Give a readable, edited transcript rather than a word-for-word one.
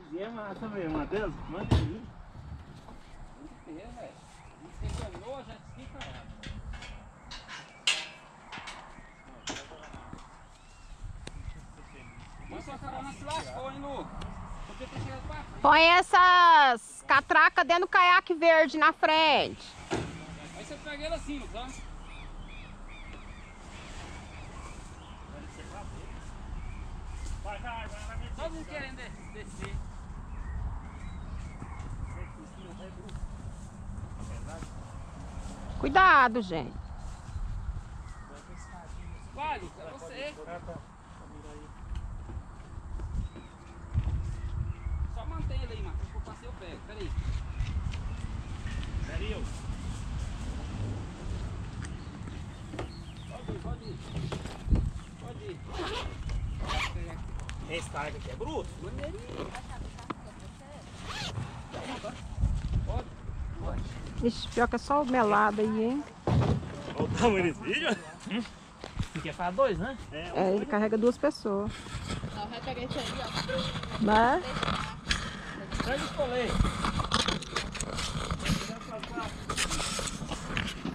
E é massa mesmo, Matheus. Manda aí. Tem que ter, velho. Você ganhou, já fica lá. Mas sua carona se lascou, hein, Lu? Podia ter chegado pra frente. Põe essas catracas dentro do caiaque verde na frente. Aí você pega ele assim, Lu, tá? Todo mundo querendo descer. Cuidado, gente. Vai, Lu, é você. Só mantém ele aí, Marcos. Eu passei, eu pego. Pera aí. Sério? Pode ir. Pode ir. Esse cara aqui é bruto? Maneirinho. Pode. Ixi, pior que é só o melado aí, hein? Olha o tamanho desse vídeo. Fica para dois, né? É, ele carrega 2 pessoas. Não, vai pegar esse aí, ó. Né? Sai de colete.